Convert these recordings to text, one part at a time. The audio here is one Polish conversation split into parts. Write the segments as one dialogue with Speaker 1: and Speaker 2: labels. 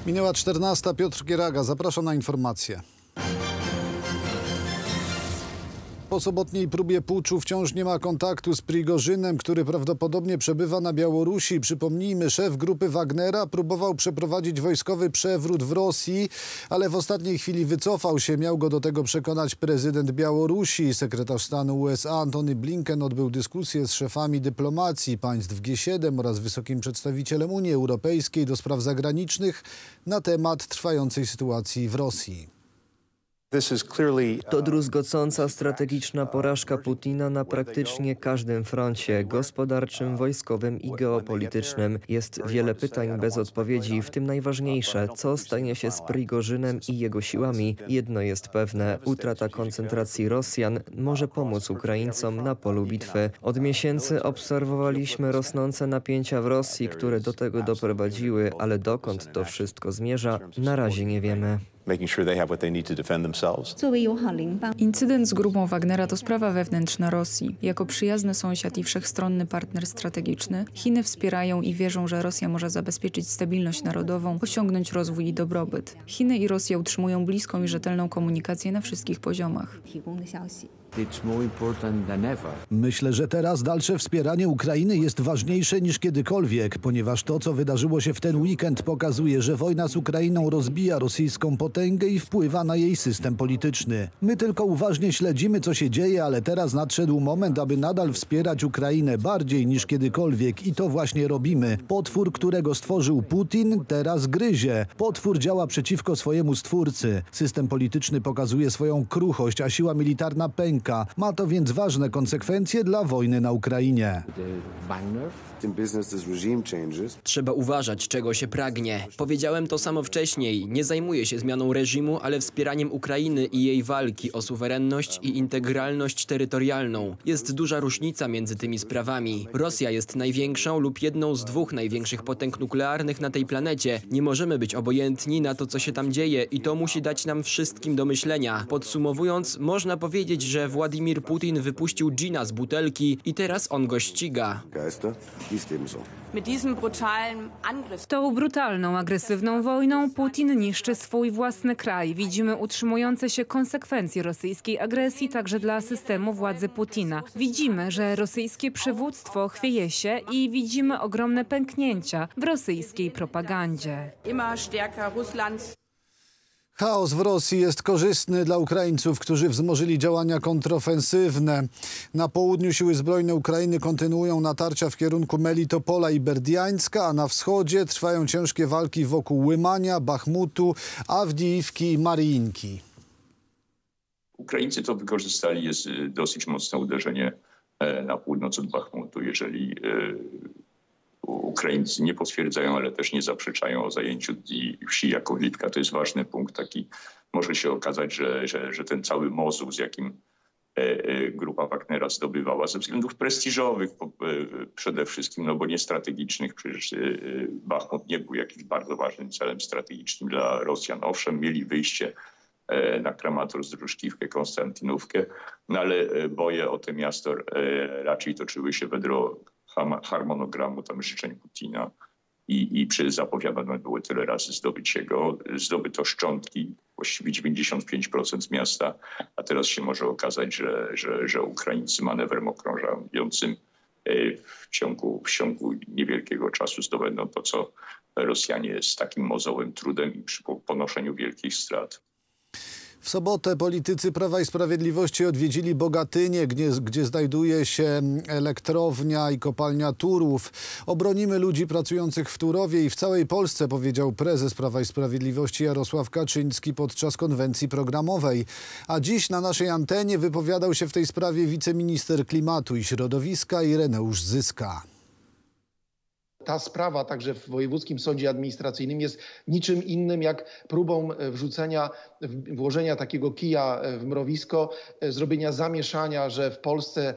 Speaker 1: Minęła 14. Piotr Gieraga. Zapraszam na informacje. Po sobotniej próbie puczu wciąż nie ma kontaktu z Prigorzynem, który prawdopodobnie przebywa na Białorusi. Przypomnijmy, szef grupy Wagnera próbował przeprowadzić wojskowy przewrót w Rosji, ale w ostatniej chwili wycofał się. Miał go do tego przekonać prezydent Białorusi. Sekretarz stanu USA Antony Blinken odbył dyskusję z szefami dyplomacji państw G7 oraz wysokim przedstawicielem Unii Europejskiej do spraw zagranicznych na temat trwającej sytuacji w Rosji.
Speaker 2: To druzgocąca strategiczna porażka Putina na praktycznie każdym froncie gospodarczym, wojskowym i geopolitycznym. Jest wiele pytań bez odpowiedzi, w tym najważniejsze, co stanie się z Prigorzynem i jego siłami. Jedno jest pewne, utrata koncentracji Rosjan może pomóc Ukraińcom na polu bitwy. Od miesięcy obserwowaliśmy rosnące napięcia w Rosji, które do tego doprowadziły, ale dokąd to wszystko zmierza, na razie nie wiemy.
Speaker 3: Incydent z grupą Wagnera to sprawa wewnętrzna Rosji. Jako przyjazny sąsiad i wszechstronny partner strategiczny, Chiny wspierają i wierzą, że Rosja może zabezpieczyć stabilność narodową, osiągnąć rozwój i dobrobyt. Chiny i Rosja utrzymują bliską i rzetelną komunikację na wszystkich poziomach.
Speaker 1: Myślę, że teraz dalsze wspieranie Ukrainy jest ważniejsze niż kiedykolwiek, ponieważ to, co wydarzyło się w ten weekend, pokazuje, że wojna z Ukrainą rozbija rosyjską potęgę i wpływa na jej system polityczny. My tylko uważnie śledzimy, co się dzieje, ale teraz nadszedł moment, aby nadal wspierać Ukrainę bardziej niż kiedykolwiek i to właśnie robimy. Potwór, którego stworzył Putin, teraz gryzie. Potwór działa przeciwko swojemu stwórcy. System polityczny pokazuje swoją kruchość, a siła militarna pęka. Ma to więc ważne konsekwencje dla wojny na Ukrainie.
Speaker 4: Trzeba uważać, czego się pragnie. Powiedziałem to samo wcześniej. Nie zajmuję się zmianą reżimu, ale wspieraniem Ukrainy i jej walki o suwerenność i integralność terytorialną. Jest duża różnica między tymi sprawami. Rosja jest największą lub jedną z dwóch największych potęg nuklearnych na tej planecie. Nie możemy być obojętni na to, co się tam dzieje i to musi dać nam wszystkim do myślenia. Podsumowując, można powiedzieć, że Władimir Putin wypuścił dżina z butelki i teraz on go ściga.
Speaker 3: Tą brutalną, agresywną wojną Putin niszczy swój własny kraj. Widzimy utrzymujące się konsekwencje rosyjskiej agresji także dla systemu władzy Putina. Widzimy, że rosyjskie przywództwo chwieje się i widzimy ogromne pęknięcia w rosyjskiej propagandzie.
Speaker 1: Chaos w Rosji jest korzystny dla Ukraińców, którzy wzmożyli działania kontrofensywne. Na południu siły zbrojne Ukrainy kontynuują natarcia w kierunku Melitopola i Berdiańska, a na wschodzie trwają ciężkie walki wokół Łymania, Bachmutu, Awdijiwki i Mariinki.
Speaker 5: Ukraińcy to wykorzystali, jest dosyć mocne uderzenie na północ od Bachmutu. Jeżeli Ukraińcy nie potwierdzają, ale też nie zaprzeczają o zajęciu wsi Jakowlitka. To jest ważny punkt. Taki może się okazać, że ten cały mozuł, z jakim grupa Wagnera zdobywała ze względów prestiżowych przede wszystkim, no bo nie strategicznych. Przecież Bachmut nie był jakimś bardzo ważnym celem strategicznym dla Rosjan. Owszem, mieli wyjście na Kramator, Zdróżkiwkę, Konstantynówkę, no ale boje o to miasto raczej toczyły się wedle harmonogramu tam życzeń Putina i zapowiadane było tyle razy zdobyto szczątki, właściwie 95% miasta, a teraz się może okazać, że Ukraińcy manewrem okrążającym w ciągu niewielkiego czasu zdobędą to, co Rosjanie z takim mozołem trudem i przy ponoszeniu wielkich strat.
Speaker 1: W sobotę politycy Prawa i Sprawiedliwości odwiedzili Bogatynię, gdzie znajduje się elektrownia i kopalnia Turów. Obronimy ludzi pracujących w Turowie i w całej Polsce, powiedział prezes Prawa i Sprawiedliwości Jarosław Kaczyński podczas konwencji programowej. A dziś na naszej antenie wypowiadał się w tej sprawie wiceminister klimatu i środowiska Ireneusz Zyska.
Speaker 6: Ta sprawa także w Wojewódzkim Sądzie Administracyjnym jest niczym innym jak próbą włożenia takiego kija w mrowisko, zrobienia zamieszania, że w Polsce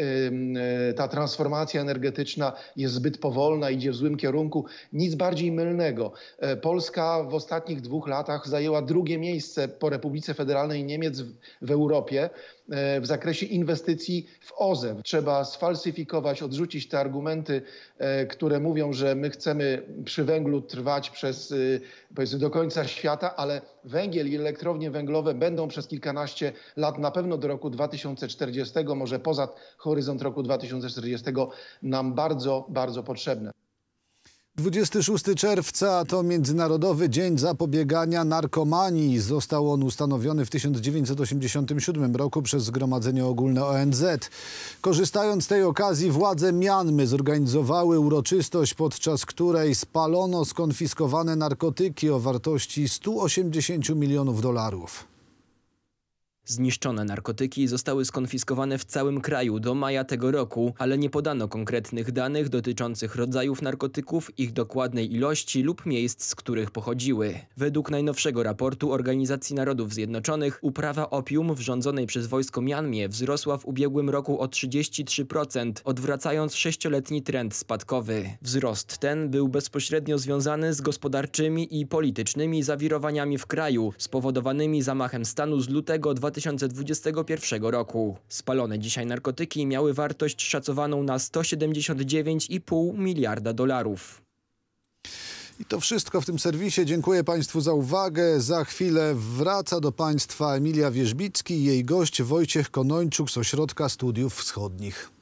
Speaker 6: ta transformacja energetyczna jest zbyt powolna, idzie w złym kierunku. Nic bardziej mylnego. Polska w ostatnich 2 latach zajęła 2. miejsce po Republice Federalnej Niemiec w Europie w zakresie inwestycji w OZE. Trzeba sfalsyfikować, odrzucić te argumenty, które mówią, że my chcemy przy węglu trwać przez, powiedzmy, do końca świata, ale węgiel i elektrownie węglowe będą przez kilkanaście lat, na pewno do roku 2040, może poza horyzont roku 2040 nam bardzo, bardzo potrzebne.
Speaker 1: 26 czerwca to Międzynarodowy Dzień Zapobiegania Narkomanii. Został on ustanowiony w 1987 roku przez Zgromadzenie Ogólne ONZ. Korzystając z tej okazji władze Mjanmy zorganizowały uroczystość, podczas której spalono skonfiskowane narkotyki o wartości 180 milionów dolarów.
Speaker 4: Zniszczone narkotyki zostały skonfiskowane w całym kraju do maja tego roku, ale nie podano konkretnych danych dotyczących rodzajów narkotyków, ich dokładnej ilości lub miejsc, z których pochodziły. Według najnowszego raportu Organizacji Narodów Zjednoczonych uprawa opium w rządzonej przez wojsko Mjanmie wzrosła w ubiegłym roku o 33%, odwracając 6-letni trend spadkowy. Wzrost ten był bezpośrednio związany z gospodarczymi i politycznymi zawirowaniami w kraju, spowodowanymi zamachem stanu z lutego 2021 roku. Spalone dzisiaj narkotyki miały wartość szacowaną na 179,5 miliarda dolarów.
Speaker 1: I to wszystko w tym serwisie. Dziękuję Państwu za uwagę. Za chwilę wraca do Państwa Emilia Wierzbicki i jej gość Wojciech Konończuk z Ośrodka Studiów Wschodnich.